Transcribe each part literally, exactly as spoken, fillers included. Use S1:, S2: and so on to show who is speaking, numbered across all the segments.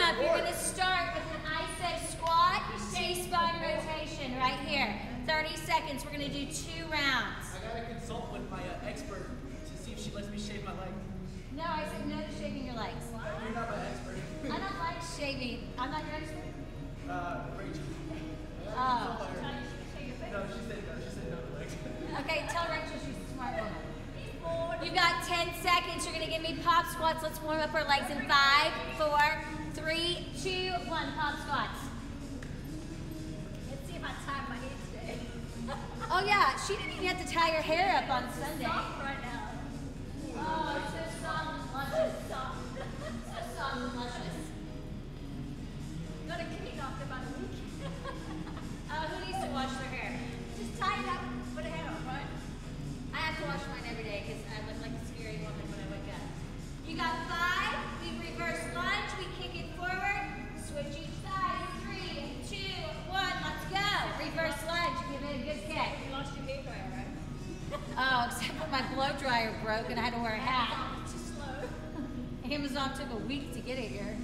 S1: up, you're going to start with an iso squat, T-spine rotation right here. thirty seconds. We're going to do two rounds.
S2: I got to consult with my uh, expert to see if she lets me shave my leg.
S1: No, I said no to shaving your legs.
S2: You're not my expert.
S1: I don't like shaving. I'm not your expert?
S2: Uh, Rachel.
S1: Oh.
S2: No, she said no. She said no to legs.
S1: Okay, tell Rachel she's a smart woman. You've got ten seconds. You're going to give me pop squats. Let's warm up our legs in five, four, three, two, one. Pop squats.
S3: Let's see if I tie my hair today.
S1: Oh yeah, she didn't even have to tie her hair up on Sunday.
S3: Soft right now.
S1: Oh, it's so soft and luscious. So soft and luscious.
S3: Got a clean after about a week.
S1: Uh, who needs to wash their hair?
S3: Just tie it up and put a hair on, right?
S1: I have to wash mine every day because I look like a scary woman when I wake up. You got five. We reverse lunge. We kick it forward. Switch each side. Three, two, one. Let's go. Reverse lunge. Give it a good kick.
S3: You lost your hair dryer, right?
S1: Oh, except for my blow dryer broke and I had to wear a hat.
S3: It's too slow.
S1: Amazon took a week to get it here.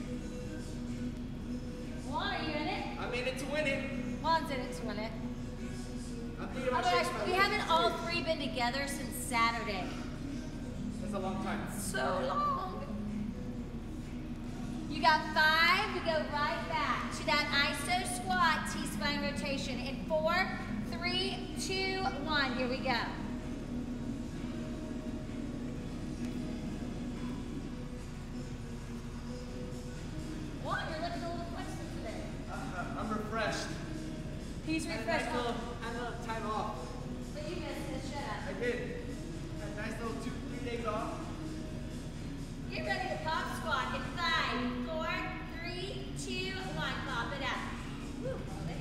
S1: Juan, are you in it?
S2: I'm in it to win it.
S1: Juan's in it to win it.
S2: I'm thinking about
S1: Although
S2: shaving my
S1: we
S2: leg.
S1: haven't all three been together since Saturday.
S2: That's a long time.
S1: So long. You got five. We go right back to that iso squat, T-spine rotation. In four, three, two, one. Here we go. Juan, you're looking a little flexible today.
S2: Uh, I'm refreshed.
S1: He's
S2: I had a
S1: refreshed.
S2: nice little, I had a little time off.
S1: But you missed it. Shut up.
S2: I did. Had a nice little two, three days off.
S1: Get ready to pop squat in five, four, three, two, one. Pop it up. Woo, Molly.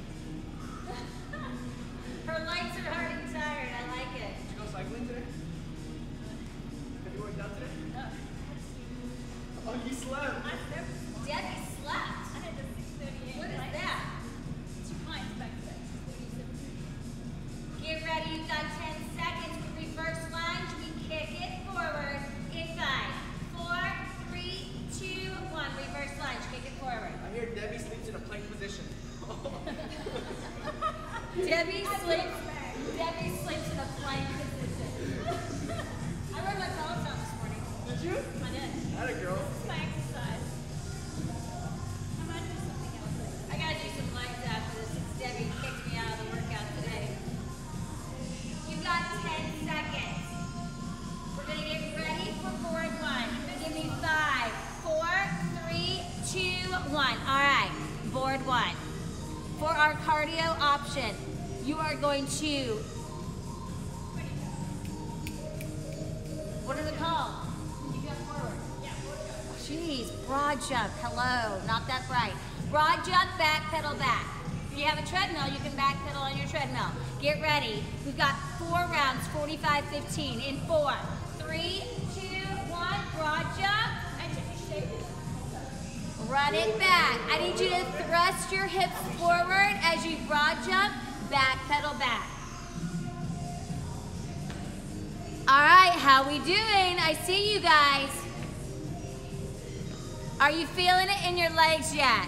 S1: Her legs are hard and tired. I like it.
S2: Did you go cycling today? Have you worked out today?
S3: No.
S2: Oh, you slept.
S3: I slept.
S1: Debbie slept.
S3: I had the six thirty-eight.
S1: What is that?
S3: Two pints back to back.
S1: Get ready. You've got ten seconds. We reverse lunge. We kick it forward in five, four, three, two, one. Reverse lunge. Kick it forward.
S2: I hear Debbie sleeps in a plank position.
S1: Debbie sleeps. Debbie sleeps in a plank position. I read my Peloton this morning.
S2: Did you?
S3: I did.
S2: That a girl.
S3: This is my exercise. I might do something else later.
S1: I gotta do some legs after this since Debbie kicked me out of the workout today. You've got ten seconds. We're gonna get ready for board one. Give me five, four, three, two, one. All right, board one. For our cardio option, you are going to, what is it called? You go forward.
S3: Yeah, we'll go.
S1: Jeez, broad jump, hello, not that bright. Broad jump, back pedal back. If you have a treadmill, you can back pedal on your treadmill. Get ready. We've got four rounds, forty-five fifteen. In four, three, two, one, broad jump.
S3: I took a shave.
S1: Run it back. I need you to thrust your hips forward as you broad jump, back pedal back. All right, how we doing? I see you guys. Are you feeling it in your legs yet?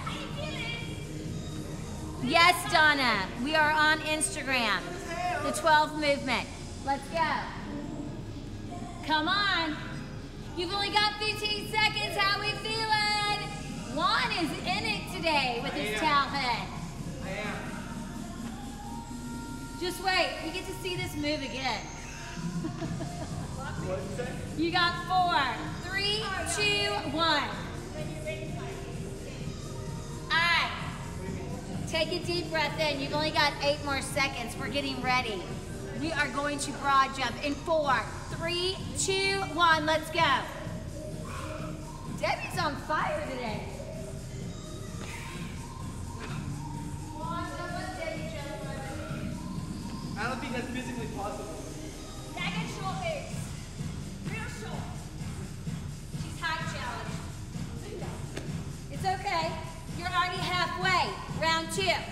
S1: Yes, Donna. We are on Instagram. The twelve movement. Let's go. Come on. You've only got fifteen seconds. How we feeling? Juan is in it today with his towel head.
S2: I am.
S1: Just wait. We get to see this move again.
S2: What did you say?
S1: You got four, three, two, one.
S3: When you're ready, fine.
S1: All right. Take a deep breath in. You've only got eight more seconds. We're getting ready. We are going to broad jump in four, three, two, one. Let's go. Debbie's on fire today.
S2: I don't think that's physically possible.
S3: I got short legs. Real short.
S1: She's height challenged. It's okay. You're already halfway. Round two.
S2: I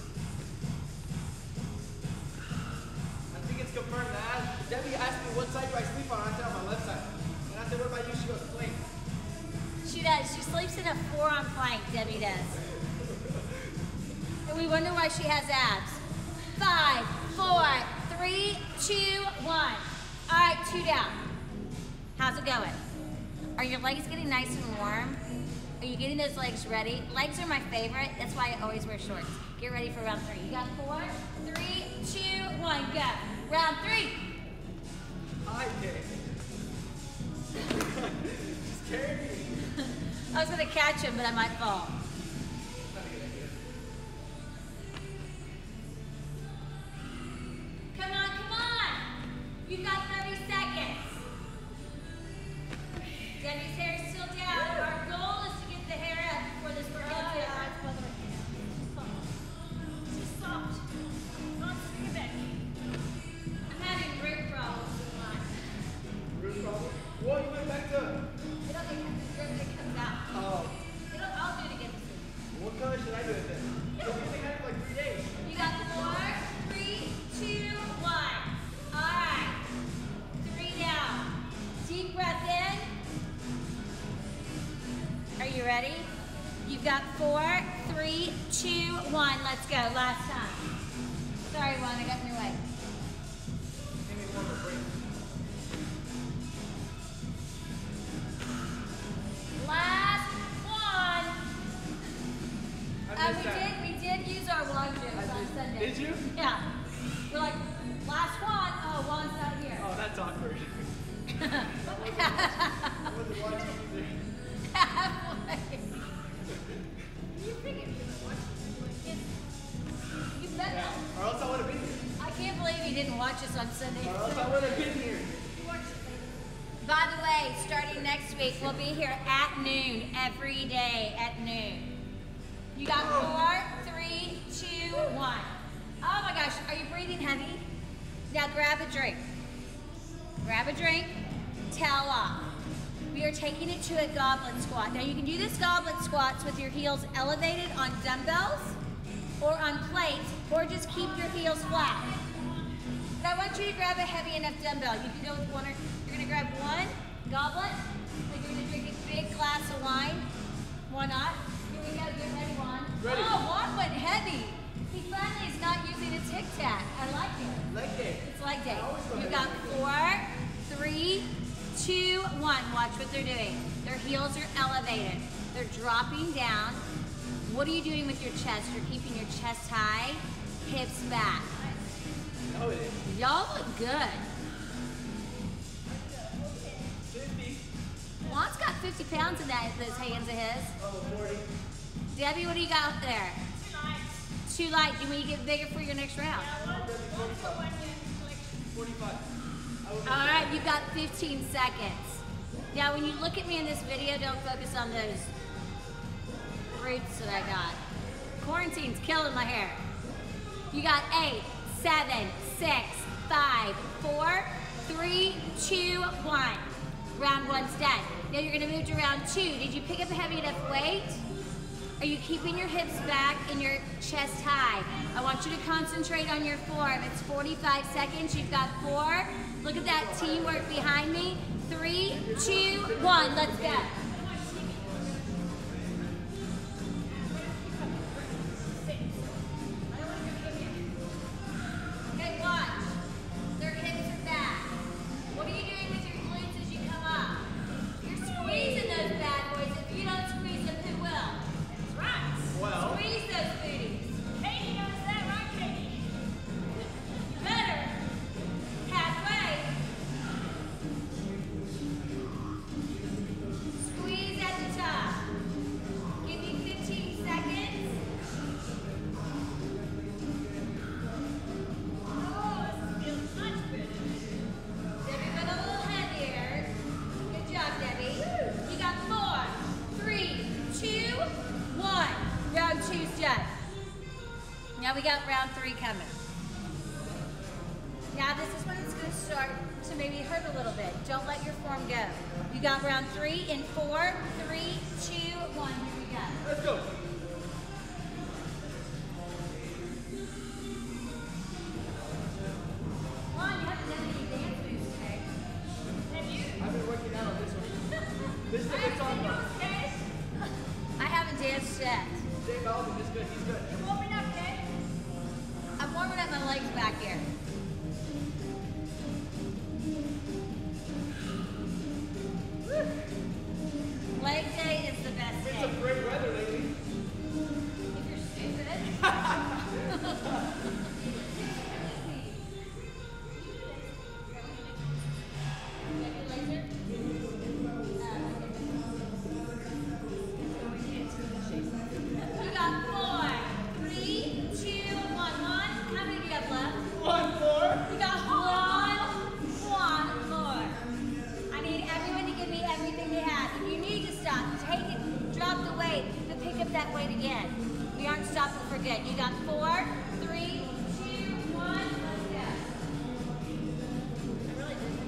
S2: think it's confirmed that. Debbie asked me what side do I sleep on. I said on my left side. And I said, what about you? She goes, plank.
S1: She does. She sleeps sleeps in a four-arm plank, Debbie does. And we wonder why she has abs. Five, four, three, two, one. All right, two down. How's it going? Are your legs getting nice and warm? Are you getting those legs ready? Legs are my favorite. That's why I always wear shorts. Get ready for round three. You got four, three, two, one, go. Round three.
S2: Hi, Dave. Just carry me.
S1: I was gonna catch him, but I might fall. Come on, come on. You've got thirty seconds. Debbie's hair is still down. Our goal is to get the hair up before this workout's over.
S3: She's soft. Not swimming.
S1: I'm having root problems with mine.
S2: Root problem? Well, you went back to.
S1: It'll get, it comes out.
S2: Oh.
S1: It'll, I'll do it again soon.
S2: What color should I do it then? Because we only had it for like three days.
S1: You got four, three, two, one. All right. Three down. Deep breath in. Are you ready? You've got four, three, two, one. Let's go. Last time. Sorry, Juan, I got in your way.
S2: Give me one more break.
S1: Last one.
S2: I
S1: Uh,
S2: missed
S1: we
S2: that.
S1: did. We did use our wand jokes on Sunday.
S2: Did you?
S1: Yeah. We're like, last one. Oh, Juan's not here.
S2: Oh, that's awkward. I wasn't watching either.
S1: Halfway. You figured you would watch it. You bet.
S2: Yeah. Or else I would have been here.
S1: I can't believe you didn't watch us on Sunday.
S2: Or else I would have been here.
S1: By the way, starting next week, we'll be here at noon, every day at noon. You got four, three, two, one. Oh my gosh, are you breathing heavy? Now grab a drink. Grab a drink, towel off. We are taking it to a goblet squat. Now you can do this goblet squats with your heels elevated on dumbbells or on plates, or just keep your heels flat. But I want you to grab a heavy enough dumbbell. You can go with one, or you're gonna grab one goblet, like you're gonna drink a big glass of wine. Why not? Here we go, get ready, Juan.
S2: Ready.
S1: Oh, Juan went heavy. He finally is not using a tic tac. I like it.
S2: Leg day.
S1: It's leg day.
S2: I always go
S1: You've
S2: heavy.
S1: got four, three, two, one. Watch what they're doing. Their heels are elevated. They're dropping down. What are you doing with your chest? You're keeping your chest high, hips back.
S2: No, it is.
S1: Y'all look good.
S2: fifty.
S1: Juan's got fifty pounds in that those hands of his.
S2: Oh, forty.
S1: Debbie, what do you got up there?
S3: Nice.
S1: Too light. Do you want to get bigger for your next round?
S3: Yeah, one, one for one year collection.
S2: forty-five. I would
S1: All right, you've got fifteen seconds. Now, when you look at me in this video, don't focus on those roots that I got. Quarantine's killing my hair. You got eight, seven, six, five, four, three, two, one. Round one's done. Now you're gonna move to round two. Did you pick up a heavy enough weight? Are you keeping your hips back and your chest high? I want you to concentrate on your form. It's forty-five seconds. You've got four. Look at that teamwork behind me. Three, two, one. Let's go. Okay, watch. Their hips are back. What are you doing with your glutes as you come up? You're squeezing those bad boys. If you don't squeeze them, who will?
S3: That's right.
S2: Well.
S1: Squeeze those booties.
S3: Katie knows that, right, Katie?
S1: Better. Halfway. Squeeze at the top. Give me fifteen seconds.
S3: Oh, this feels much better.
S1: Debbie went a little heavier. Good job, Debbie. You got four, three, two, one. Round two's done. Now we got round three coming. Now this is when it's going to start to maybe hurt a little bit. Don't let your form go. You got round three in four, three, two, one. Here we go.
S2: Let's go.
S1: Juan, you haven't done any dance moves today.
S3: Have you?
S2: I've been working out on this one. This is
S3: I
S2: the
S3: haven't
S2: song.
S3: seen yours, Kate.
S1: set.
S2: Dave Alvin is good. He's good.
S1: You're warming up, Dave. I'm warming up my legs back here. Woo. Leg day is the best
S2: It's
S1: day.
S2: some great weather lately.
S1: If you're stupid. You got four, three, two, one, one. How many do you have left?
S2: One more.
S1: You got one, one more. I need everyone to give me everything they have. If you need to stop, take it, drop the weight, but pick up that weight again. We aren't stopping for good. You got four, three, two, one, let's go. I really did.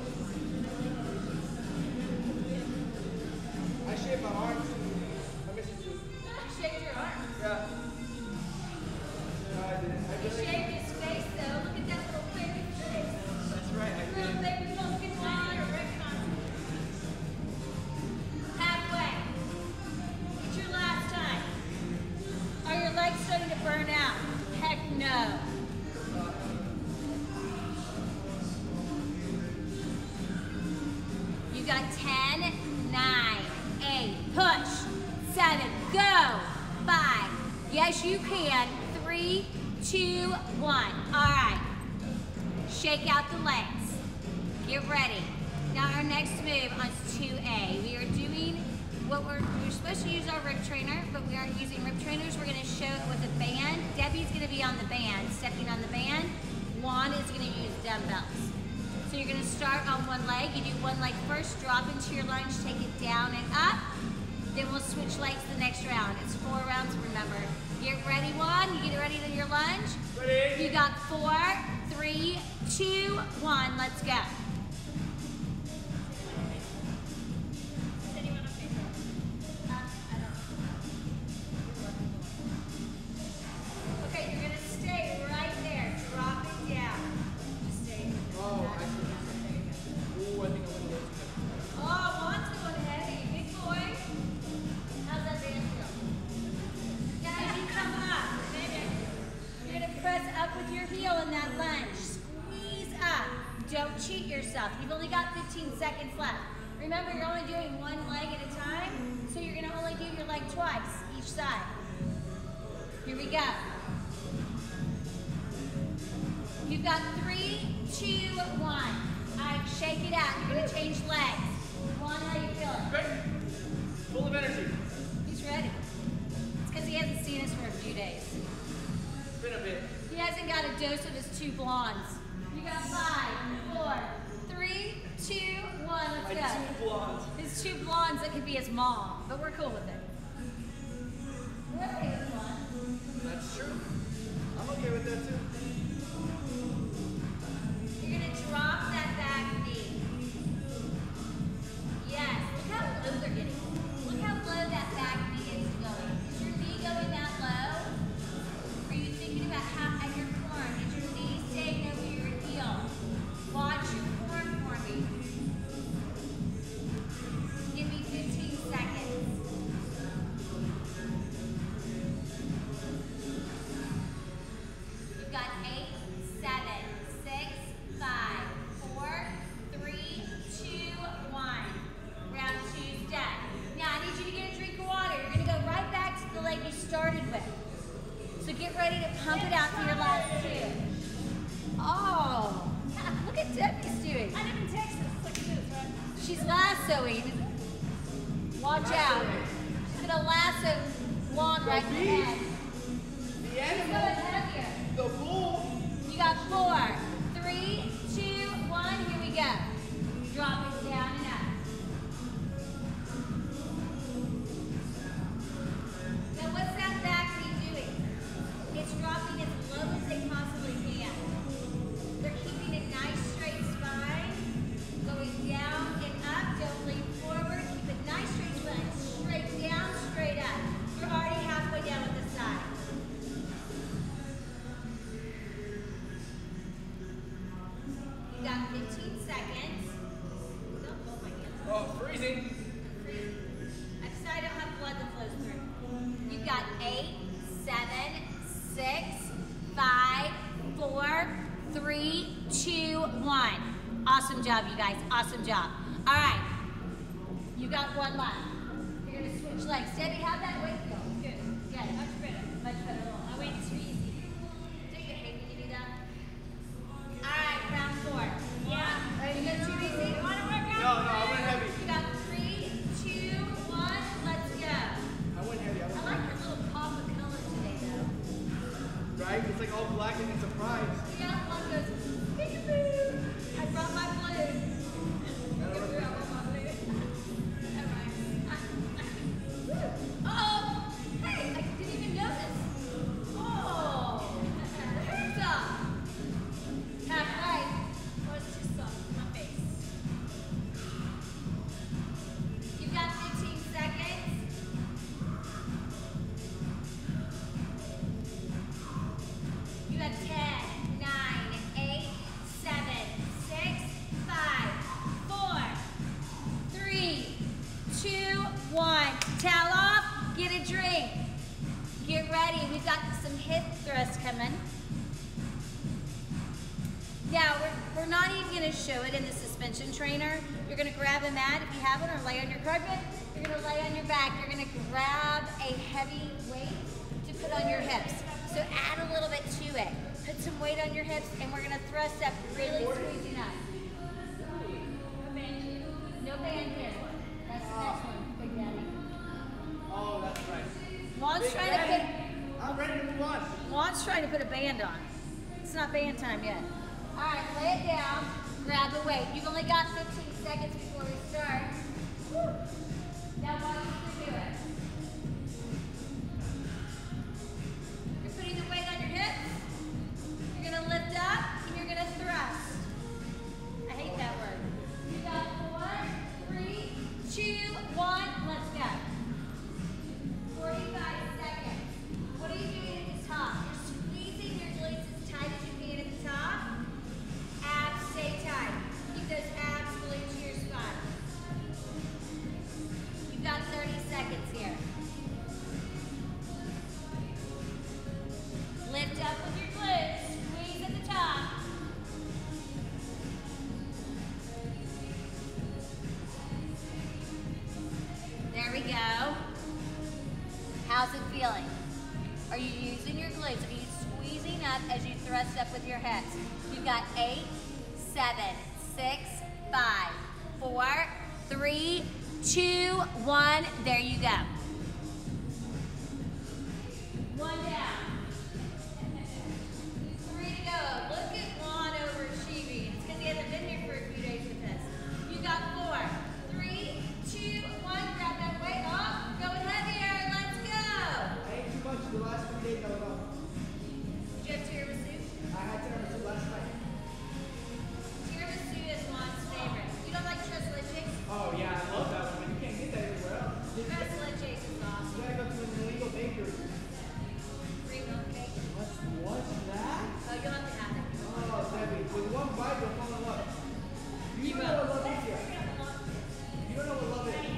S2: I shaved my arms. I miss you too.
S1: You shaved your arm.
S2: Yeah. No, I didn't. I
S1: You
S2: really.
S1: shaved his face though. Look at that little baby face.
S2: That's right. I
S1: Little
S2: did.
S1: baby pumpkin one. Halfway. It's your last time. Are your legs starting to burn out? Heck no. You got ten, nine, eight, push, seven, go, five. Yes, you can. Three, two, one. All right. Shake out the legs. Get ready. Now our next move on two A. We are doing what we're, we're supposed to use our rib trainer, but we aren't using rib trainers. We're gonna show it with a band. Debbie's gonna be on the band, stepping on the band. Juan is gonna use dumbbells. So you're gonna start on one leg. You do one leg first, drop into your lunge, take it down and up. Then we'll switch legs the next round. It's four rounds, remember. Get ready, Juan. You get ready to your lunge.
S2: Ready?
S1: You got four, three, two, one. Let's go. Okay, you're gonna stay right there. Drop it down. Just stay.
S2: Oh, I see. Ooh, I think I'm gonna go.
S1: Oh, Juan's going heavy. Big boy. How's that band feel? Now you come up. You're gonna press up with your heel in that lunge. Squeeze up. Don't cheat yourself. You've only got fifteen seconds left. Remember, you're only doing one leg at a time, so you're gonna only do your leg twice, each side. Here we go. You've got three, two, one. All right, shake it out. You're gonna change legs. Juan, how you feeling?
S2: Great. Full of energy.
S1: He's ready. It's because he hasn't seen us for a few days.
S2: It's been a bit.
S1: He hasn't got a dose of his two blondes. You got five, four, three, two, one.
S2: My
S1: Let's go.
S2: two blondes.
S1: His two blondes that could be his mom, but we're cool with it. We're okay with one.
S2: That's true. I'm okay with that too.
S1: You're gonna drop that back knee. Yes. Look how low they're getting. Look how low that back knee is going. Is your knee going that low? Are you thinking about how at your form? Is your knee staying over your heel? Watch your form for me. Give me fifteen seconds. You've got eight, seven, six, five, four, three, two, one. Round two's done. Now I need you to get a drink of water. You're gonna go right back to the leg you started with. So get ready to pump it out for your last two. Oh, look at Debbie's doing.
S3: I live in Texas. Look at this, right?
S1: She's lassoing. Watch out. She's gonna lasso Juan right in the head.
S2: The
S1: She's
S2: animal.
S1: going heavier.
S2: The bull.
S1: You got four, three, two, one. Here we go. Drop it down and up. Now what's that back knee doing? It's dropping as low as they possibly can. They're keeping a nice straight spine, going down and up. Don't lean forward. Keep a nice straight spine. Straight down, straight up. You're already halfway down with the side. You got fifteen seconds. Don't hold my hands.
S2: Oh, freezing.
S1: I decided I don't have blood that flows through. You've got eight, seven, six, five, four, three, two, one. Awesome job, you guys. Awesome job. All right. You got one left. You're gonna switch legs. Debbie, how'd that weight feel?
S3: Good.
S1: Good.
S3: Much better.
S1: Much better.
S3: I went too easy.
S1: Don't you hate when you do that? All right, round four.
S3: Yeah.
S1: Ready to go too easy?
S3: You want to work out?
S2: No, no, I went heavy.
S1: You got three, two, one. Let's go.
S2: I went heavy. I
S1: I
S2: went
S1: like
S2: heavy.
S1: your little pop of color today, though.
S2: Right? It's like all black and it's a surprise.
S1: Yeah, one goes, peekaboo. I brought my blue.
S2: I don't know.
S1: I brought my blue. All right. Oh, hey, I didn't even notice. Oh, hands up. Halfway.
S3: Oh, it's too soft for my face.
S1: You've got fifteen seconds. You have ten, nine, eight, seven, six, five, four, three, two, one. Towel off, get a drink. Get ready, we've got some hip thrusts coming. Now, we're, we're not even gonna show it in the suspension trainer. You're gonna grab a mat if you have one, or lay on your carpet. You're gonna lay on your back. You're gonna grab a heavy weight to put on your hips. So add a little bit to it. Put some weight on your hips, and we're gonna thrust up, really squeezing up. No band here. That's the next one, Big Daddy.
S2: Oh, that's right.
S1: Juan's
S2: Big
S1: trying to
S2: Daddy,
S1: put,
S2: I'm ready to move on.
S1: Juan's trying to put a band on. It's not band time yet. All right, lay it down, grab the weight. You've only got fifteen seconds before we start. Woo. Now watch you do it. You're putting the weight on your hips. You're gonna lift up and you're gonna thrust. I hate that word. You got four, three, two, one, let's go. forty-five seconds. What are you doing at the top? You're squeezing your glutes as tight as you can at the top. Abs stay tight. Keep those abs glued to your spine. You've got thirty seconds here. Lift up with your glutes. Squeeze at the top. There we go. How's it feeling? Are you using your glutes? Are you squeezing up as you thrust up with your hips? You've got eight, seven, six, five, four, three, two, one. There you go. One down. Three to go. Look at Juan overachieving. It's because he hasn't been here for a few days with us. You got four, three, two, one. Grab that weight off. Going heavier. Let's go.
S2: I ate too much the last three days I was off.
S1: Did you have tiramisu?
S2: I had tiramisu last night.
S1: Tiramisu is Juan's favorite. You don't like tres leches?
S2: Oh yeah, I love that one, but you can't get that anywhere else. You
S1: Tres leches is awesome.
S2: gotta go to an illegal bakery.
S1: Free milk cake.
S2: What's what's that?
S1: Oh, you'll have to have it.
S2: Oh, Debbie, with one bite you'll fall in love. You,
S1: You
S2: don't
S1: will.
S2: know what love is yet. You don't know what love is.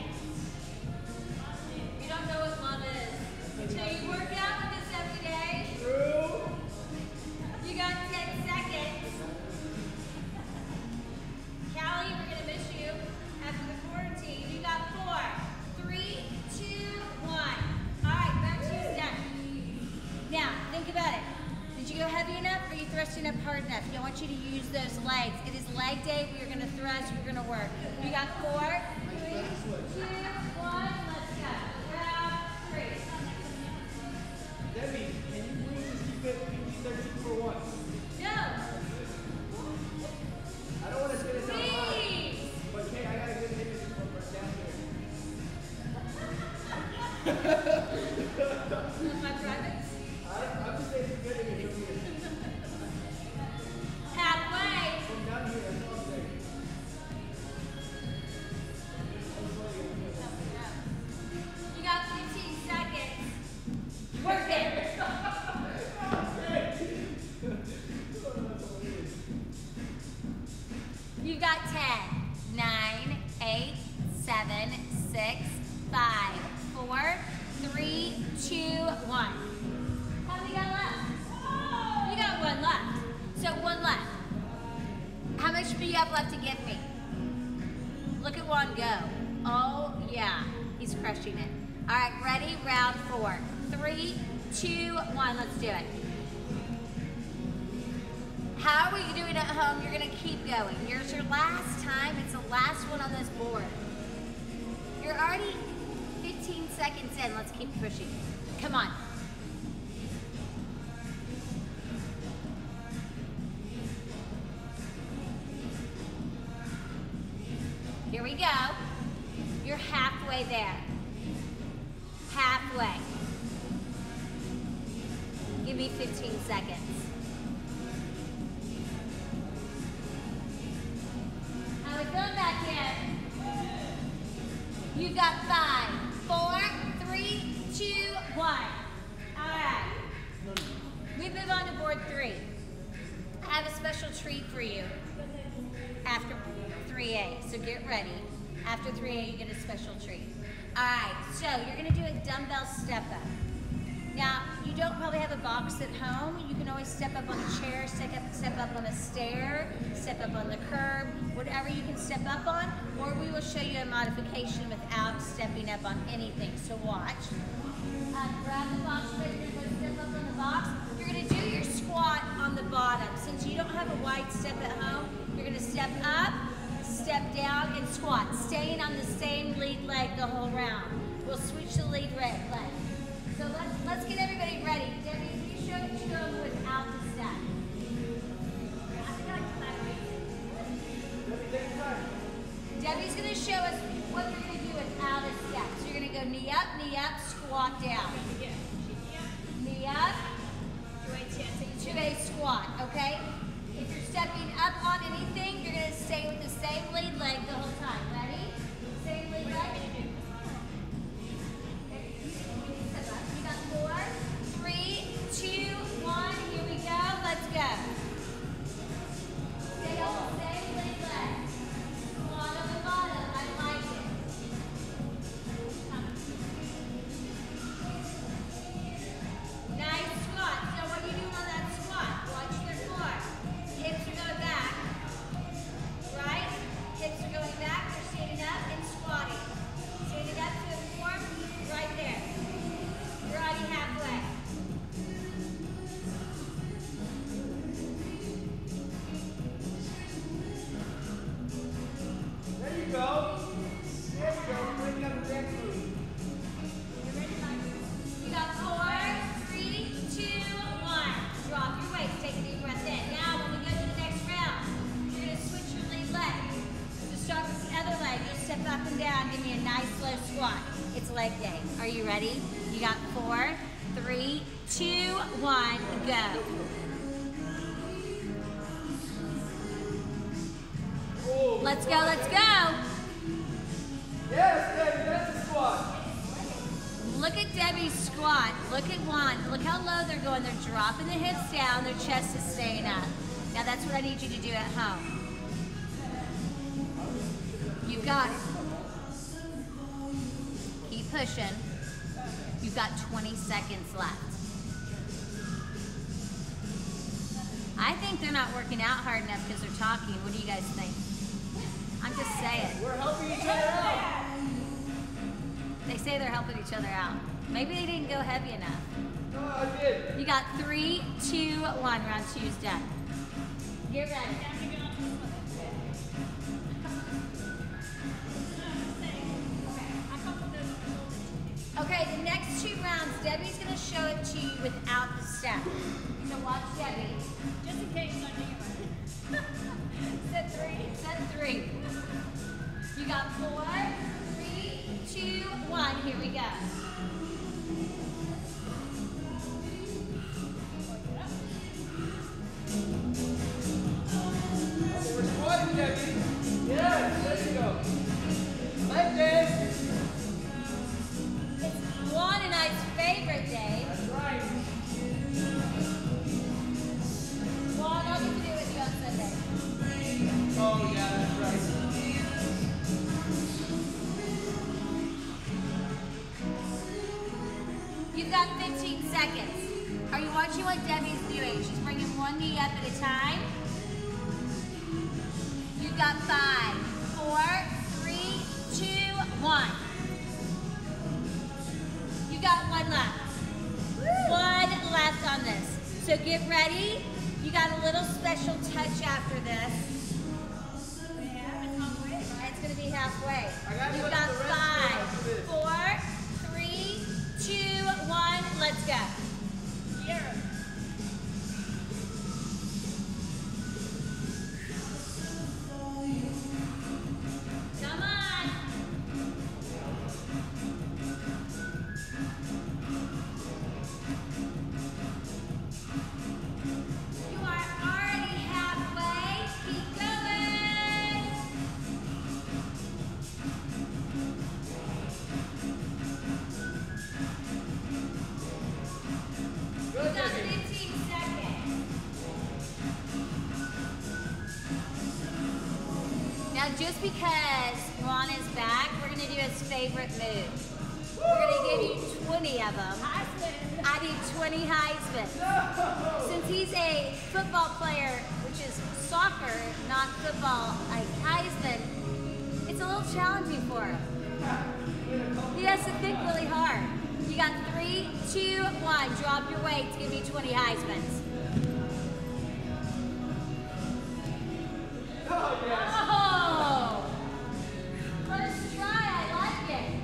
S1: You don't know what love is. Until you work out with us every day.
S2: True.
S1: You got ten seconds. Callie, we're going to miss you after the quarantine. You got four, three, two, one. All right, back to you, done. Now, think about it. Did you go heavy enough or are you thrusting up hard enough? I want you to use those legs. It is leg day. We're going to thrust. We're going to work. You got four, three, two, one. Let's go. Round three.
S2: Debbie, can you please just keep it P G thirteen for once?
S1: No.
S2: I don't want to say this out loud,
S1: Please.
S2: but hey, I got a good image from down here.
S1: My privates.
S2: I, I'm just saying it's a good image from here.
S1: Halfway.
S2: From down here, that's all I'm saying.
S1: You got fifteen seconds. Work it. You got ten, nine, eight, seven, six, five, four, Three, two, one. How many got left? You got one left. So one left. How much do you have left to give me? Look at Juan go. Oh, yeah. He's crushing it. All right, ready? Round four. Three, two, one. Let's do it. How are you doing at home? You're going to keep going. Here's your last time. It's the last one on this board. You're already fifteen seconds in. Let's keep pushing. Come on. Here we go. You're halfway there. Halfway. Give me fifteen seconds. How we feeling back here? You've got five, four, three, two, one. All right. We move on to board three. I have a special treat for you after three A, so get ready. After three A, you get a special treat. All right, so you're gonna do a dumbbell step up. Now, you don't probably have a box at home. You can always step up on a chair, step up, step up on a stair, step up on the curb, whatever you can step up on, or we will show you a modification without stepping up on anything, so watch. Uh, grab the box, right, you're gonna step up on the box. You're gonna do your squat on the bottom. Since you don't have a wide step at home, you're gonna step up, step down, and squat, staying on the same lead leg the whole round. We'll switch the lead leg. So let's, let's get everybody ready. Debbie, can you show it to them without the step? Debbie's going to show us what you're going to do without a step. So you're going to go knee up, knee up, squat down. Knee up, two A squat, okay? If you're stepping up on anything, you're going to stay with the same lead leg the whole time. Ready? Same lead leg. Four, three, two, one, here we go, let's go. Stay on the same lead leg. Squat on the bottom, I like it. Nice squat. So what are you doing on that squat? Watch the floor. Hips are going back, right? Hips are going back, you're standing up and squatting. Standing up to a form, right there. You're already halfway.
S2: There you go. There you go. Bring up the next move.
S1: You got four, three, two, one. Drop your weight. Take a deep breath in. Now, when we go to the next round, you're going to switch your lead leg. So start with the other leg. You'll step up and down. Give me a nice low squat. It's leg day. Are you ready? You got four, three, two, one, go.
S2: Oh,
S1: Let's go, let's go.
S2: yes, Debbie, that's a squat.
S1: Look at Debbie's squat. Look at Juan. Look how low they're going. They're dropping the hips down. Their chest is staying up. Now that's what I need you to do at home. You got it. Keep pushing. You've got twenty seconds left. I think they're not working out hard enough because they're talking. What do you guys think? I'm just saying.
S2: We're helping each other out.
S1: They say they're helping each other out. Maybe they didn't go heavy enough.
S2: No, I did.
S1: You got three, two, one. Round two's done. Get ready. Okay, the next two rounds, Debbie's going to show it to you without the step. So watch Debbie.
S3: Just in case I knew it.
S1: Set three. Set three. You got four, three, two, one. Here we go.
S2: We're squatting, Debbie. Yes, there you go. Leg day.
S1: It's Juan and I's favorite day.
S2: That's right.
S1: Juan, I'll get to do it with you on Sunday.
S2: Oh, yeah, that's right.
S1: You've got fifteen seconds. Are you watching what Debbie's doing? She's bringing one knee up at a time. You've got five, four, three, two, one. You got one left. One left on this. So get ready. You got a little special touch after this.
S3: Yeah, it's halfway.
S1: It's going to be halfway.
S2: I gotta
S1: You've
S2: look
S1: got
S2: at the rest
S1: five,
S2: after this.
S1: four, three, two, one. Let's go.
S3: Yeah.
S1: Come on. You are already halfway. Keep going.
S2: Good,
S1: You got
S2: Debbie.
S1: fifteen seconds. Now, just because Ron is back, we're going to do his favorite move. We're going to give you twenty of them.
S3: Heisman.
S1: I need twenty Heisman. Since he's a football player, which is soccer, not football, like Heisman, it's a little challenging for him. He has to think really hard. You got three, two, one. Drop your weights. Give me twenty Heismans.
S2: Oh, yes.
S1: Oh! First try, I like it.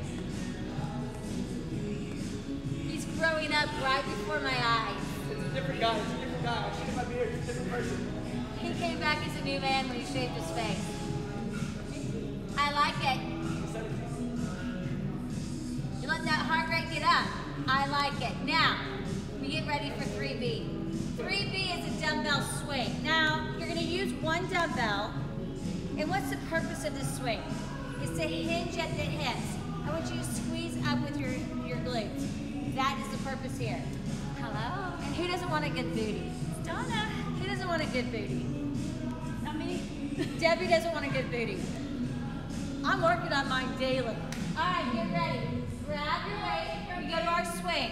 S1: He's growing up right before my eyes.
S2: It's a different guy. It's a different guy. I shaved my beard. It's a different person.
S1: He came back as a new man when he shaved his face. I like it. You let that heart rate get up. I like it. Now, we get ready for three B. three B is a dumbbell swing. Now, you're going to use one dumbbell. And what's the purpose of this swing? It's to hinge at the hips. I want you to squeeze up with your, your glutes. That is the purpose here. Hello? And who doesn't want a good booty?
S3: Donna.
S1: Who doesn't want a good booty?
S3: Not me.
S1: Debbie doesn't want a good booty. I'm working on mine daily. All right, get ready. Grab your weight. We go to our swing.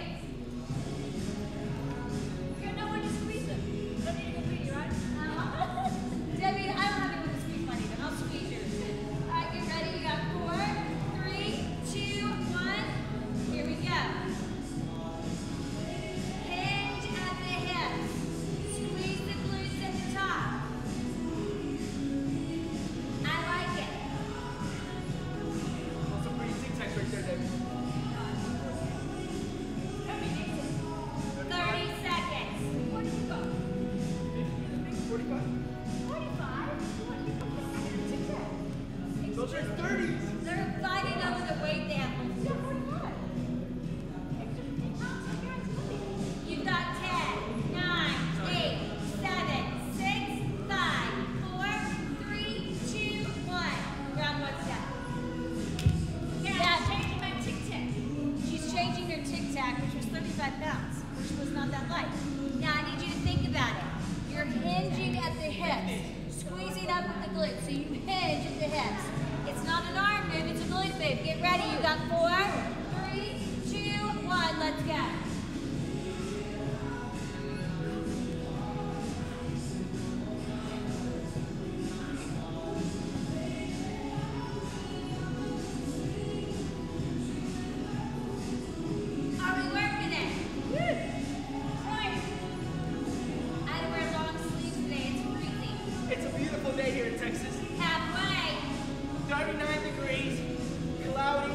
S3: You got nowhere to squeeze them. You don't need a good beat, right?
S1: Debbie, I don't have anyone to squeeze mine even. I'll squeeze yours. All right, get ready. You got four, three, two, one. Here we go. Hinge at the hips. Squeeze the glutes at the top. I like it.
S2: Some pretty tic-tacs right there, Debbie.
S1: thirty seconds.
S3: What do you got?
S2: forty-five?
S3: forty-five? What do you got?
S2: Those are thirties.
S1: They're fighting over the weight they have.
S3: Yeah, forty-five. Extra fifteen pounds. I guarantee it.
S1: You've got ten, nine, eight, seven, six, five, four, three, two, one. Round one step.
S3: Yeah,
S1: Yeah.
S3: I'm changing my tic-tac.
S1: She's changing her tic tac, which was thirty-five pounds, which was not that light. Now I need you to think about it. You're hinging at the hips, squeezing up with the glutes, so you hinge at the hips. It's not an arm move, it's a glute move. Get ready, you got four, three, two, one, let's go. Are we working it?
S3: Right.
S1: I had to wear long sleeves today, it's freezing.
S2: It's a beautiful day here in Texas.
S1: Halfway.
S2: thirty-nine degrees, cloudy.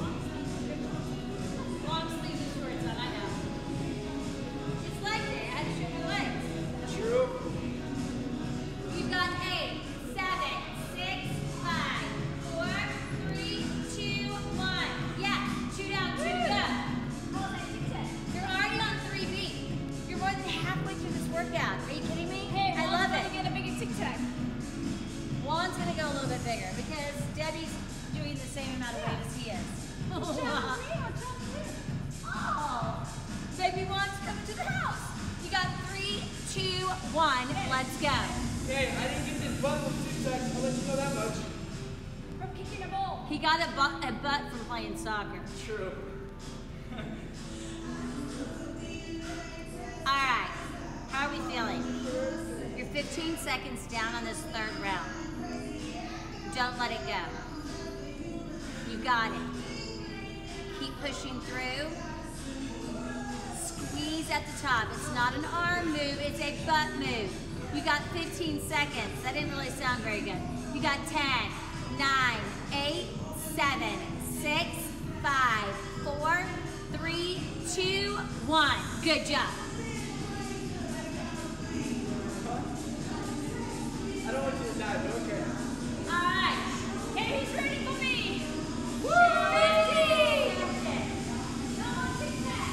S1: Long sleeves and shorts on, I know. It's leg day, I had to show my legs.
S2: True.
S1: You've got eight, seven, six, five, four, three, two, one. Yeah, two down, two to go.
S3: How was that tic-tac?
S1: You're already on three B. You're more than halfway through this workout. Are you kidding me?
S3: Hey,
S1: I
S3: Mom's
S1: love
S3: gonna
S1: it.
S3: get a bigger tic-tac.
S1: Juan's gonna go a little bit bigger because Debbie's doing the same amount of weight as he is. Oh, baby Juan's coming to the house. You got three, two, one. Let's go.
S2: Hey, I didn't get this bundle of tic-tacs. I'll let you know that much.
S3: From kicking a ball.
S1: He got a butt, a butt from playing soccer.
S2: True.
S1: All right. How are we feeling? You're fifteen seconds down on this third round. Don't let it go. You got it. Keep pushing through. Squeeze at the top. It's not an arm move, it's a butt move. You got fifteen seconds. That didn't really sound very good. You got ten, nine, eight, seven, six, five, four, three, two, one. Good job.
S2: I don't want you to die, but okay.
S1: All right.
S3: Okay, who's ready for me?
S1: Woo! fifteen. Come on, take that.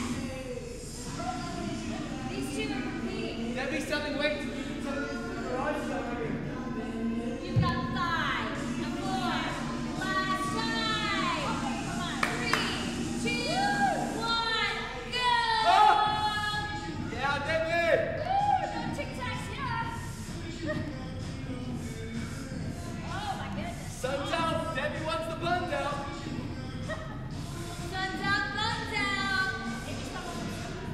S1: These two are competing.
S2: Debbie, something wait. Something garage stuff here.
S1: You've got five, four, last time. Come on. Three, two, one, go.
S2: Oh! Yeah, Debbie!
S3: Woo, no tic-tacs, yeah. Oh my goodness.
S2: Sun's out. Debbie wants the buns out.
S1: Sun's out, buns out.
S3: Maybe someone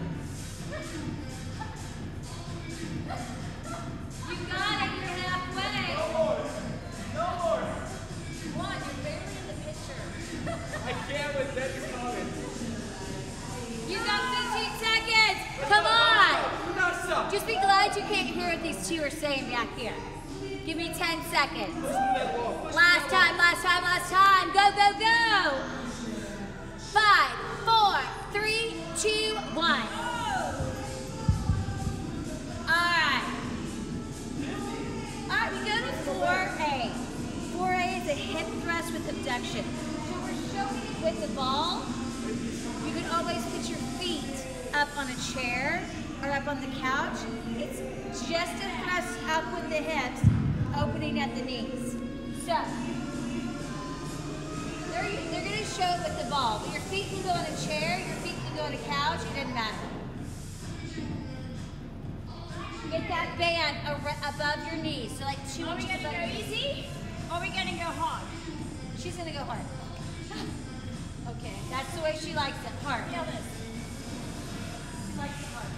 S1: You got it, you're halfway.
S2: No more. No more.
S3: won. You're buried in the picture.
S2: I can't with Debbie's comments.
S1: You got fifteen seconds. Come on.
S2: Do not stop.
S1: Just be glad you can't hear what these two are saying back here. Give me ten seconds.
S2: Push through that wall. Push
S1: Last
S2: through that
S1: time, last time, last time. Go, go, go. Five, four, three, two, one. All right. All right, we go to four A. four A is a hip thrust with abduction. So we're showing it with the ball. You can always put your feet up on a chair or up on the couch. It's just a thrust up with the hips, opening at the knees. So, they're, they're going to show it with the ball, but your feet can go on a chair, your feet can go on a couch, it doesn't matter. Get that band ar- above your knees, so like two
S3: Are we
S1: inches
S3: gonna
S1: above
S3: go
S1: your knees.
S3: easy? Or are we gonna go hard?
S1: She's going to go hard. Okay, that's the way she likes it, hard.
S3: Feel this.
S1: She likes it hard.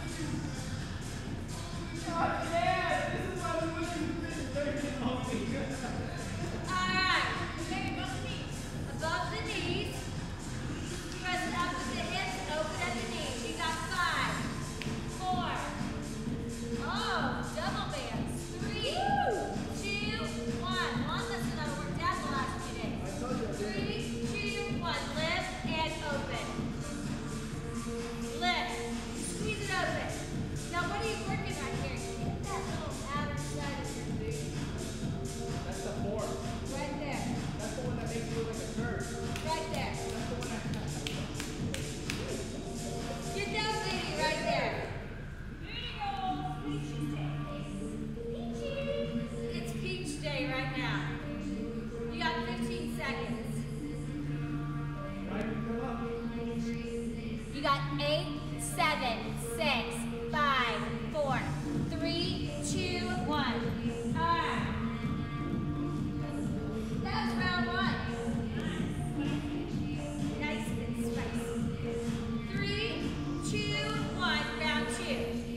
S2: Oh, yeah. This is why we wish you could finish thirteen only.
S1: All right.
S3: Okay, both knees.
S1: Above the knees, press up with the hips, open at the knees. You got five, four, oh, double bands, three, two, one. One lesson that worked out the last few days.
S2: I told you I did.
S1: Three, two, one. Lift and open. Lift. Squeeze it open. Now what are you working on here? Get that little outer side of your booty.
S2: That's the four.
S1: Right there.
S2: That's the one that makes you look like a turd.
S1: Right there.
S2: That's the one that.
S1: Get that booty right there.
S3: Booty goals. Peachy day. Peachy.
S1: It's peach day right now. You got fifteen seconds.
S2: Right, come up.
S1: You got eight, seven, six, five, four, three, two, one. All right. That was round one. Nice and spicy. Three, two, one. Round two.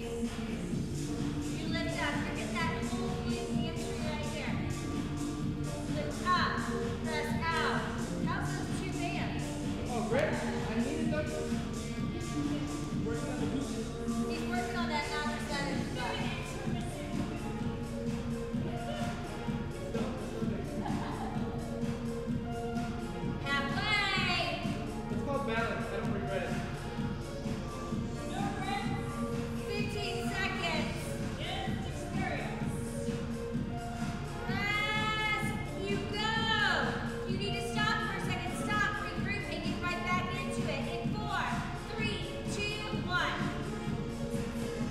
S1: You lift up. Look at that whole hamstring right here. Lift up. Press out. How's those two bands?
S2: Oh, great. I needed them. Working on the boots.
S1: He's working on that outer side of his butt. Halfway.
S2: It's called balance. I don't regret it.
S1: fifteen seconds. Fast you go. You need to stop for a second. Stop, regroup, and get right back into it. In four, three, two, one.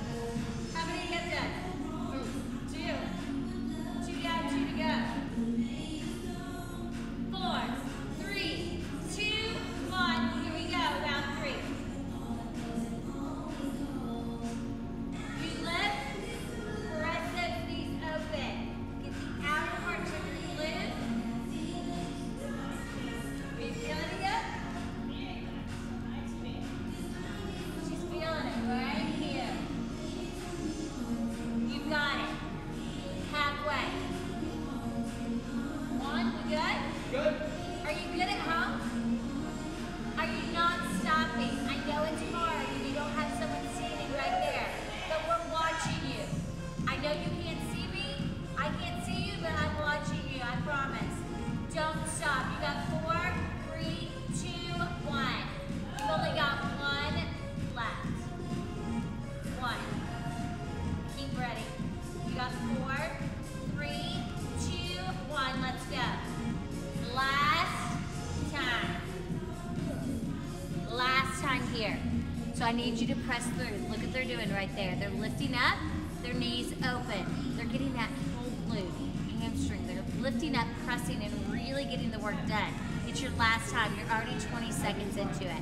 S1: here. So I need you to press through. Look what they're doing right there. They're lifting up, their knees open. They're getting that whole glute, hamstring. They're lifting up, pressing, and really getting the work done. It's your last time. You're already twenty seconds into it.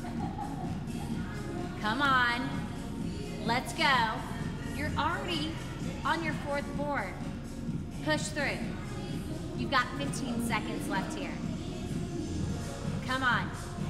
S1: Come on. Let's go. You're already on your fourth board. Push through. You've got fifteen seconds left here. Come on.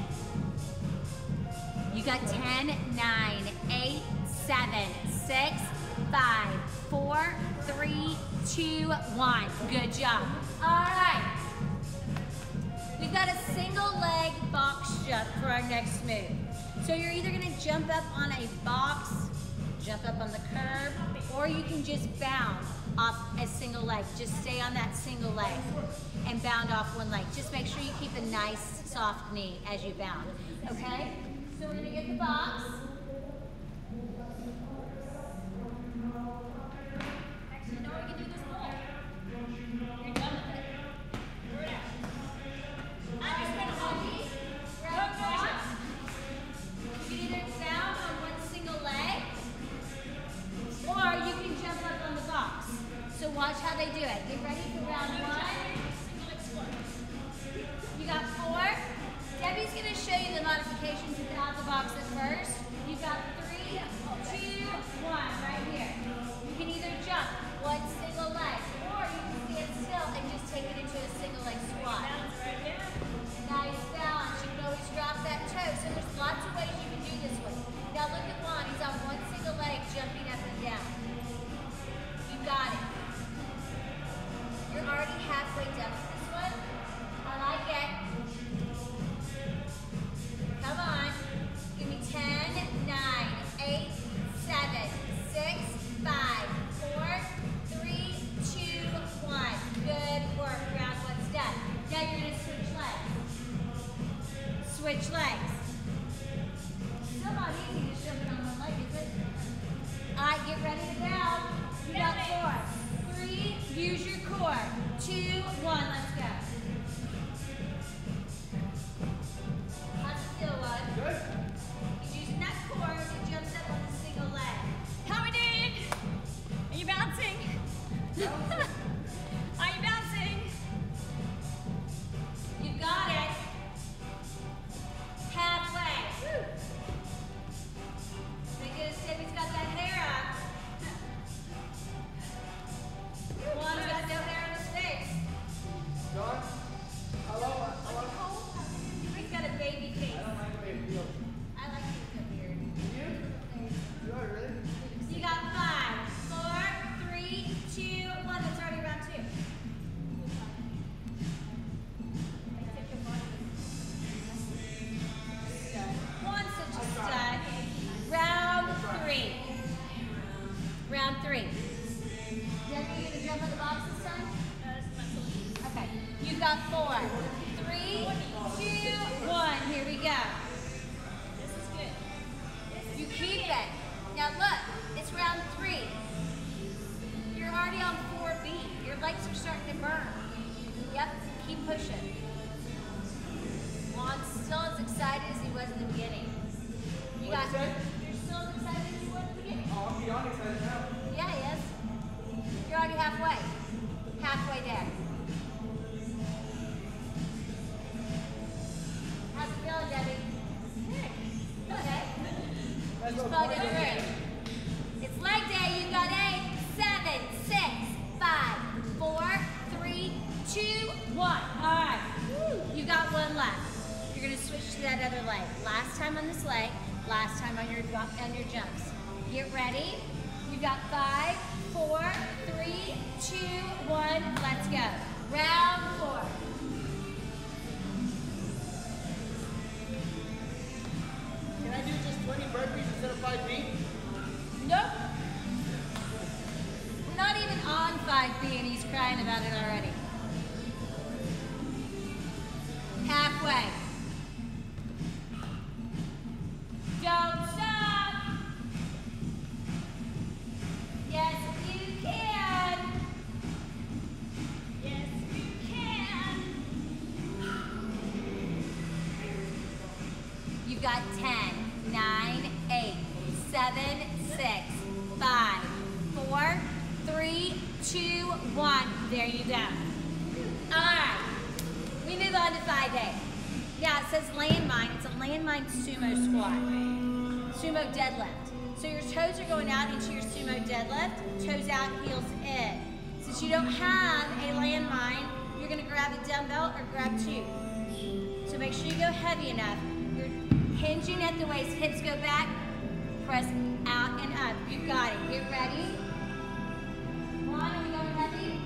S1: You got ten, nine, eight, seven, six, five, four, three, two, one. Good job. All right. We've got a single leg box jump for our next move. So you're either gonna jump up on a box, jump up on the curb, or you can just bound off a single leg. Just stay on that single leg and bound off one leg. Just make sure you keep a nice soft knee as you bound, okay? So we're gonna get the box. Actually, no, we can do this whole. You're done with it. Throw it out. I'm just gonna hold these. Grab the box. You can either bound on one single leg, or you can jump up on the box. So watch how they do it. Get ready for round one. You got four. Debbie's going to show you the modifications without the box at first. You got three, two, one right here. You can either jump one single leg, or you can stand still and just take it into a single leg squat. Nice balance. You can always drop that toe. So there's lots of ways you can do this one. Now look at Juan. He's on one single leg jumping up and down. You got it. You're already halfway done with this one. I like it. Come on. Give me ten, nine, eight, seven, six, five, four, three, two, one. Good work. Round one's done. Now you're going to switch legs. Switch legs. Still not easy to jump it on one leg, is it? All right, get ready to bound. You got four, three, use your core. Two, one, let's go. How's it feel, Bud?
S2: Good.
S1: He's using that core as he jumps up on a single leg.
S3: Coming in. Are you bouncing? Are you bouncing?
S1: You got it. Halfway. Woo. Thank goodness Debbie's got that hair up. Juan's got no hair on his face.
S2: John, I love I love
S1: He's got a baby face.
S2: I don't like the way it feels.
S1: I like you with the beard.
S2: You? You are really?
S1: So you got five, four, three, two, one. That's already round two. One such a stud. Round three. Round three. Debbie, you gonna jump on the box this time? Okay. You got four, three, two, one. Here we go.
S3: This is good. This is
S1: You
S3: good.
S1: keep it. Now look, it's round three. You're already on four B. Your legs are starting to burn. Yep, keep pushing. Juan's still as excited as he was in the beginning. You got,
S2: What'd you say?
S1: you're still as excited as you were in the beginning.
S2: Oh, I'm beyond excited now.
S1: Yeah, he is. You're already halfway. Halfway there. How's it feeling, Debbie? Okay.
S2: Let's
S1: You
S2: go.
S1: plugged it through. It's leg day. You got eight, seven, six, five, four, three, two, one. All right. You got one left. You're gonna switch to that other leg. Last time on this leg. Last time on your on your jumps. Get ready. You got five, four, three, two, one. Let's go. Round four.
S2: Can I do just twenty burpees instead of five B?
S1: Nope. We're not even on five B and he's crying about it already. Halfway. Don't stop. Yes, you can.
S3: Yes, you can.
S1: You've got ten, nine, eight, seven, six, five, four, three, two, one. There you go. All right, we move on to five A. Yeah, it says landmine. It's a landmine sumo squat, sumo deadlift. So your toes are going out into your sumo deadlift, toes out, heels in. Since you don't have a landmine, you're gonna grab a dumbbell or grab two. So make sure you go heavy enough. You're hinging at the waist, hips go back, press out and up. You got it. Get ready. One, are we going heavy?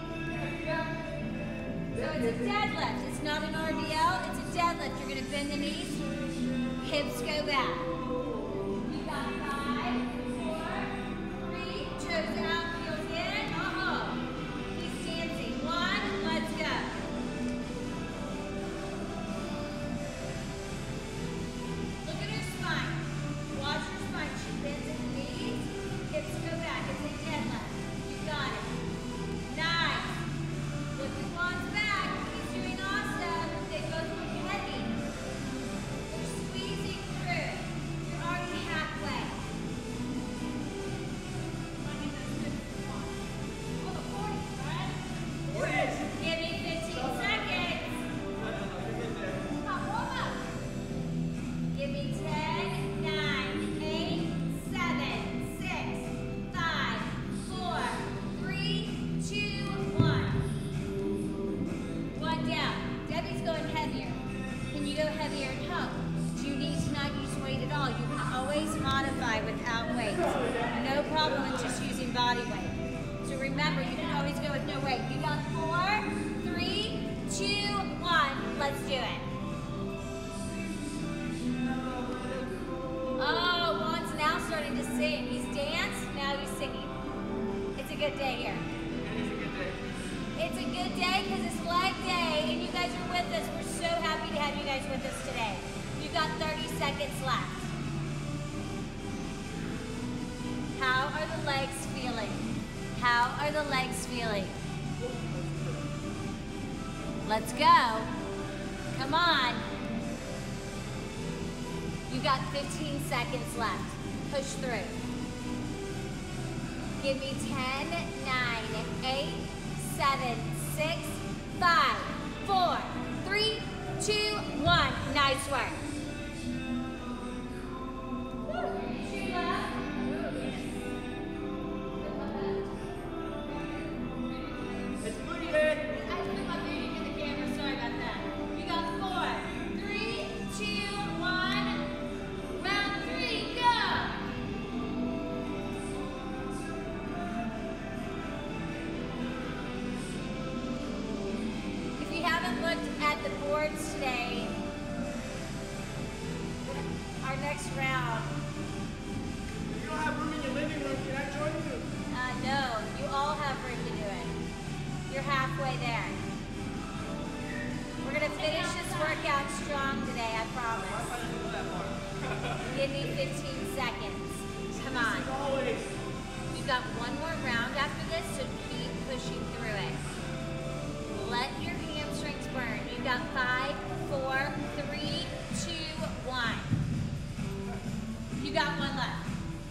S1: So it's a deadlift. It's not an R D L, it's a deadlift. You're gonna bend the knees, hips go back. You got five, four, three, toes out, heels in. Uh-oh. He's dancing. One, let's go. Look at her spine. Watch her spine. She bends at the knees, hips go back. It's a deadlift. You got it. Nice. Look at one's back. He's doing awesome. They both look heavy. They're squeezing through. You're already halfway. Give me fifteen seconds. Come on, warm up. Give me ten, nine, eight, seven, six, five, four, three, two, one. One down. Debbie's going heavier. Can you go heavier at home? Do you need to not use weight at all? You can always modify without weight. No problem with just using body weight. So remember, you can always go with no weight. You got four, three, two, one. Let's do it. Oh, Juan's now starting to sing. He's danced, now he's singing. It's a good day here. It's a good day because it's leg day and you guys are with us. We're so happy to have you guys with us today. You've got thirty seconds left. How are the legs feeling? How are the legs feeling? Let's go. Come on. You've got fifteen seconds left. Push through. Give me ten, nine, eight, seven, six, five, four, three, two, one. Nice work. Two left.
S2: It's booty head.
S1: I put my booty in the camera. Sorry about that. You got four, three, two, one. Round three, go. If you haven't looked at the boards today, our next round,
S2: If you don't have room in your living room, can I join you?
S1: uh, no, you all have room to do it. You're halfway there. We're gonna finish this workout strong today, I promise. Give me fifteen seconds. Come on.
S2: Always.
S1: We've got one more round after this, so keep pushing through it. Let your hamstrings burn. You've got five, four, three, two, one. You got one left.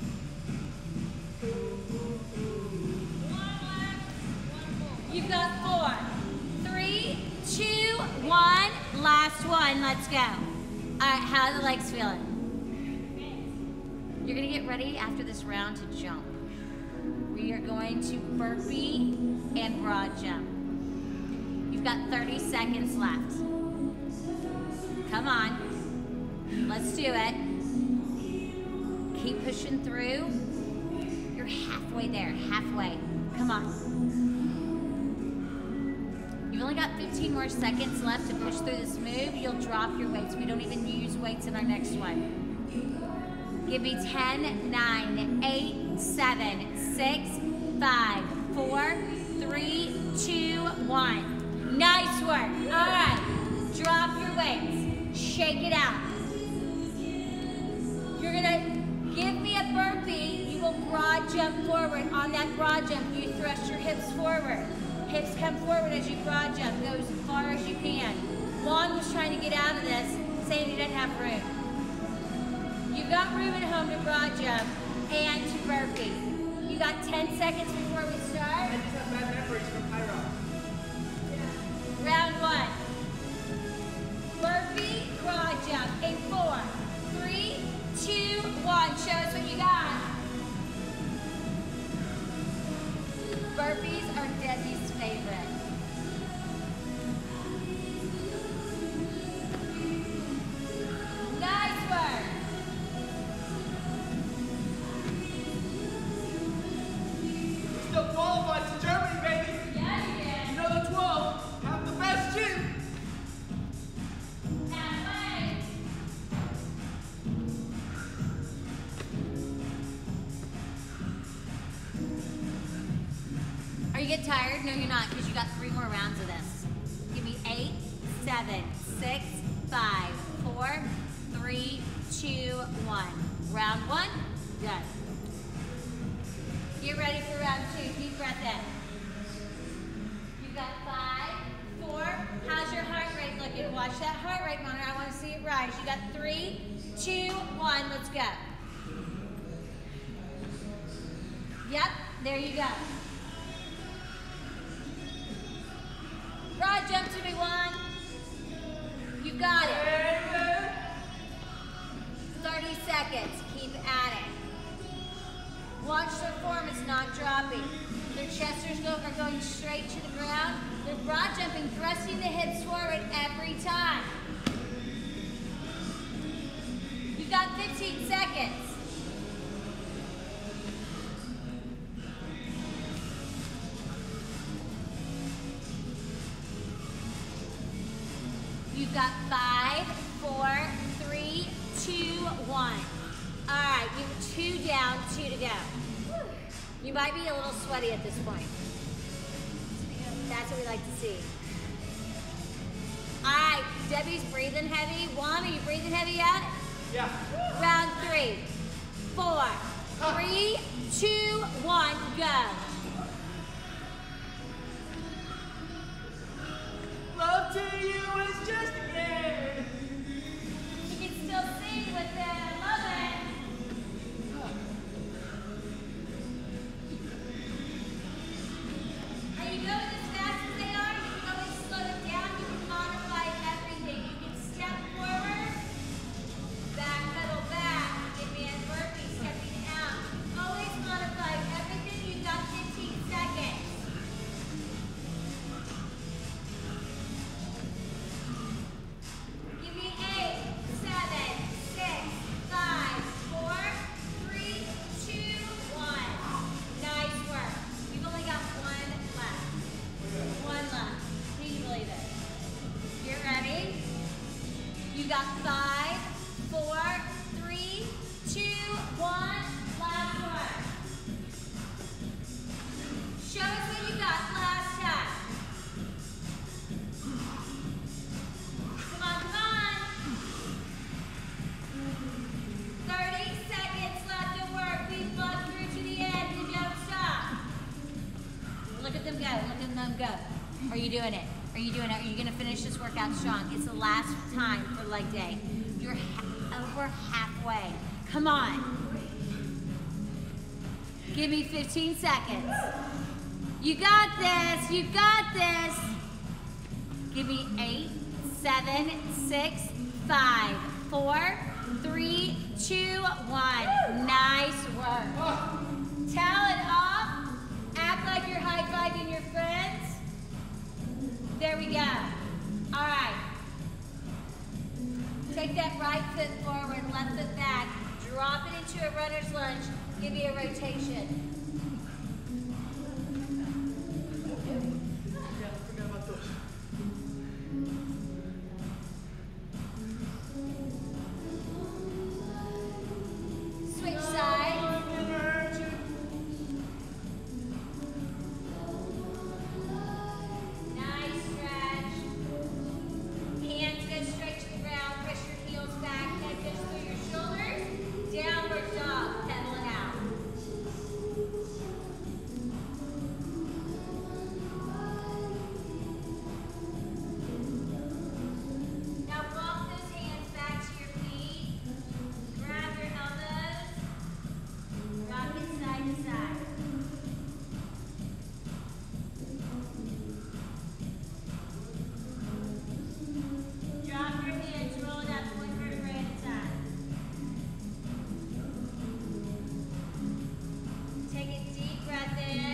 S1: One left. One more. You've got four, three, two, one. Last one. Let's go. All right, how are the legs feeling? You're gonna get ready after this round to jump. We are going to burpee and broad jump. You've got thirty seconds left. Come on. Let's do it. Keep pushing through. You're halfway there, halfway. Come on. You've only got fifteen more seconds left to push through this move. You'll drop your weights. We don't even use weights in our next one. Give me ten, nine, eight, seven, six, five, four, three, two, one. Nice work. All right. Drop your weights. Shake it out. You're gonna give me a burpee. You will broad jump forward. On that broad jump, you thrust your hips forward. Hips come forward as you broad jump. Go as far as you can. Juan was trying to get out of this, saying he didn't have room. You've You got room at home to broad jump and to burpee. You got ten seconds before we start.
S2: I just have bad memories from high rock.
S1: Round one. Burpee, broad jump in four, three, two, one. Show us what you got. Burpees are Debbie's favorite. Nice work.
S2: Still qualified to Germany, baby.
S1: Yeah, you did.
S2: You know the twelve have the best gym.
S1: Halfway. Are you getting tired? No, you're not, because you got three more rounds of this. Give me eight, seven, six, five, four, three, two, one. Round one, done. Get ready for round two. Deep breath in. You got five, four. How's your heart rate looking? Watch that heart rate monitor. I want to see it rise. You got three, two, one. Let's go. Yep, there you go. Broad jump to me, one. You got it. thirty seconds. Keep at it. Watch their form, it's not dropping. Their chesters go, are going straight to the ground. They're broad jumping, thrusting the hips forward every time. You've got fifteen seconds. You've got five, four, three, two, one. All right, you have two down, two to go. You might be a little sweaty at this point. That's what we like to see. All right, Debbie's breathing heavy. Juan, are you breathing heavy yet?
S2: Yeah.
S1: Round three, four, three, two, one, go.
S2: Love to you is just a game.
S1: You can still sing with it. I love it. Are you going as fast as they are? You can always slow it down. You can modify everything. You can step forward, back pedal back, give me a burpee, stepping out. Always modify everything. You've got fifteen seconds. Give me eight, seven, six, five, four, three, two, one. Nice work. You've only got one left. One left. Can you believe it? Get ready. You got five, four, three, two, one. Last one. Show us what you got last time. Come on, come on. thirty seconds left to work. We plug through to the end and don't stop. Look at them go. Look at them go. Are you doing it? Are you doing it? Are you going to finish this workout strong? It's the last time for leg day. You're ha over halfway. Come on. Give me fifteen seconds. You got this. You got this. Give me eight, seven, six, five, four, three, two, one. Nice work. Towel it off. Act like you're high-fiving your friends. There we go. All right. Take that right foot forward, left foot back. Drop it into a runner's lunge. Give you a rotation.
S2: Yeah, forget about those.
S1: Switch sides. Nice stretch. Hands go straight to the ground. Press your heels back. Head goes through your shoulders. Downward dog. Pedal it out. breath in.